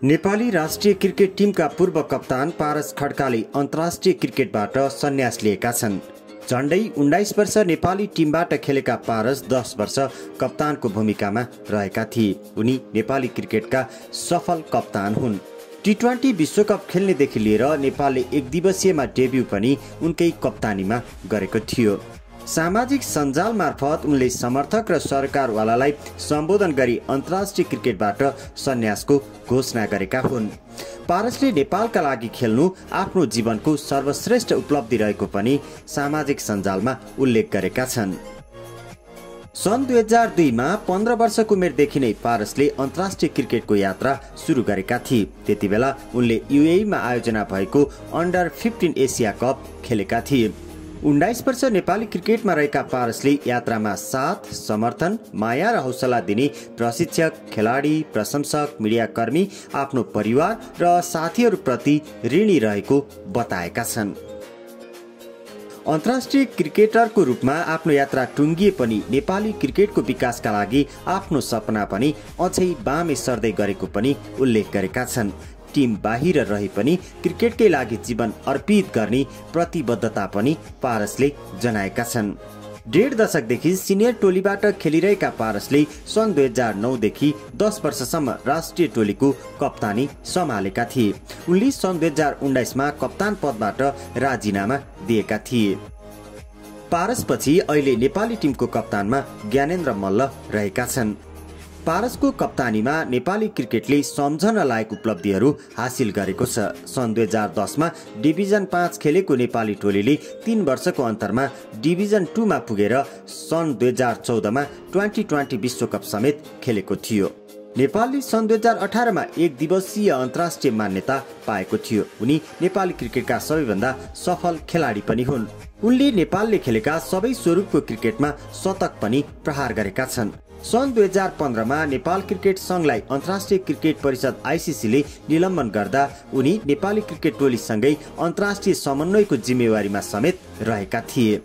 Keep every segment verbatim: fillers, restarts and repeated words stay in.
नेपाली राष्ट्रिय क्रिकेट टिमका पूर्व कप्तान पारस खड्काले अन्तर्राष्ट्रिय क्रिकेटबाट सन्यास लिएका छन्। झण्डै उन्नाइस वर्ष नेपाली टिमबाट खेलेका पारस दस वर्ष कप्तानको भूमिकामा रहेका थिए। उनी नेपाली क्रिकेटका सफल कप्तान हुन्। टी ट्वेन्टी विश्वकप खेल्नेदेखि लिएर नेपालले एक दिवसीयमा डेब्यू पनि उनकै कप्तानीमा गरेको थियो। सामाजिक सञ्जाल मार्फत उनले समर्थक र सरकारवालालाई सम्बोधन गरी अन्तर्राष्ट्रिय क्रिकेटबाट सन्यासको घोषणा गरेका हुन्। पारसले नेपालका लागि खेल्नु आफ्नो जीवनको सर्वश्रेष्ठ उपलब्धि रहेको पनि सामाजिक सञ्जालमा उल्लेख गरेका छन्। सन् दुई हजार दुईमा पन्ध्र वर्षको उमेरदेखि नै पारसले अन्तर्राष्ट्रिय क्रिकेटको यात्रा सुरु गरेका थिए। त्यति बेला उनले युएईमा आयोजना भएको अन्डर फिफ्टिन एसिया कप खेलेका थिए। उन्नाइस वर्ष नेपाली क्रिकेटमा रहेका पारसले यात्रामा साथ, समर्थन, माया र हौसला दिने प्रशिक्षक, खेलाडी, प्रशंसक, मिडियाकर्मी, आफ्नो परिवार र साथीहरूप्रति ऋणी रहेको बताएका छन्। अन्तर्राष्ट्रिय क्रिकेटरको रूपमा आफ्नो यात्रा टुङ्गिए पनि नेपाली क्रिकेटको विकासका लागि आफ्नो सपना पनि अझै बामे सर्दै गरेको पनि उल्लेख गरेका छन्। टिम बाहिर रहे पनि क्रिकेटकै लागि जीवन अर्पित गर्ने प्रतिबद्धता पनि पारसले जनाएका छन्। डेढ दशकदेखि सिनियर टोलीबाट खेलिरहेका पारसले सन् दुई हजार नौदेखि दस वर्षसम्म राष्ट्रिय टोलीको कप्तानी सम्हालेका थिए। उनले सन् दुई हजार उन्नाइसमा कप्तान पदबाट राजीनामा दिएका थिए। पारसपछि अहिले नेपाली टिमको कप्तानमा ज्ञानेन्द्र मल्ल रहेका छन्। पारसको कप्तानीमा नेपाली क्रिकेटले सम्झन लायक उपलब्धिहरू हासिल गरेको छ। सन् दुई हजार दसमा डिभिजन पाँच खेलेको नेपाली टोलीले तीन वर्षको अन्तरमा डिभिजन टूमा पुगेर सन् दुई हजार चौधमा ट्वेन्टी ट्वेन्टी विश्वकप समेत खेलेको थियो। नेपालले सन् दुई हजार अठारमा एक दिवसीय अन्तर्राष्ट्रिय मान्यता पाएको थियो। उनी नेपाली क्रिकेटका सबैभन्दा सफल खेलाडी पनि हुन्। उनले नेपालले खेलेका सबै स्वरूपको क्रिकेटमा शतक पनि प्रहार गरेका छन्। सन् दुई हजार पन्ध्रमा नेपाल क्रिकेट संघलाई अन्तर्राष्ट्रिय क्रिकेट परिषद आइसिसीले निलम्बन गर्दा उनी नेपाली क्रिकेट टोलीसँगै अन्तर्राष्ट्रिय समन्वयको जिम्मेवारीमा समेत रहेका थिए।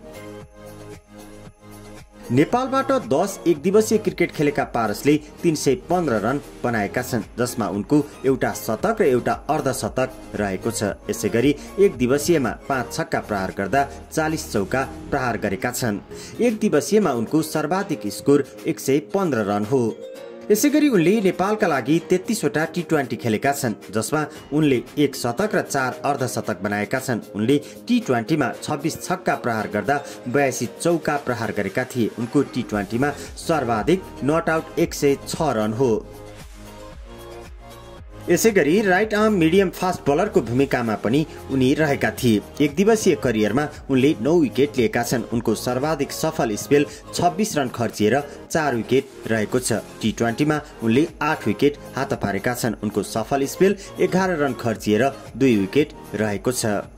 नेपालबाट दस एक दिवसीय क्रिकेट खेलेका पारसले तीन सय पन्ध्र रन बनाएका छन्, जसमा उनको एउटा शतक र एउटा अर्धशतक रहेको छ। यसै गरी एक दिवसीयमा पाँच छक्का प्रहार गर्दा चालिस चौका प्रहार गरेका छन्। एक दिवसीयमा उनको सर्वाधिक स्कोर एक सय पन्ध्र रन हो। यसै गरी उनले नेपालका लागि तेत्तीसवटा टी ट्वेन्टी खेलेका छन्, जसमा उनले एक शतक र चार अर्धशतक बनाएका छन्। उनले टी ट्वेन्टीमा छब्बिस छक्का प्रहार गर्दा बयासी चौका प्रहार गरेका थिए। उनको टी ट्वेन्टीमा सर्वाधिक नट आउट एक सय छ रन हो। यसै गरी राइट आर्म मिडियम फास्ट बलरको भूमिकामा पनि उनी रहेका थिए। एक दिवसीय करियरमा उनले नौ विकेट लिएका छन्। उनको सर्वाधिक सफल स्पेल छब्बिस रन खर्चिएर चार विकेट रहेको छ। टी ट्वेन्टीमा उनले आठ विकेट हात पारेका छन्। उनको सफल स्पेल एघार रन खर्चिएर दुई विकेट रहेको छ।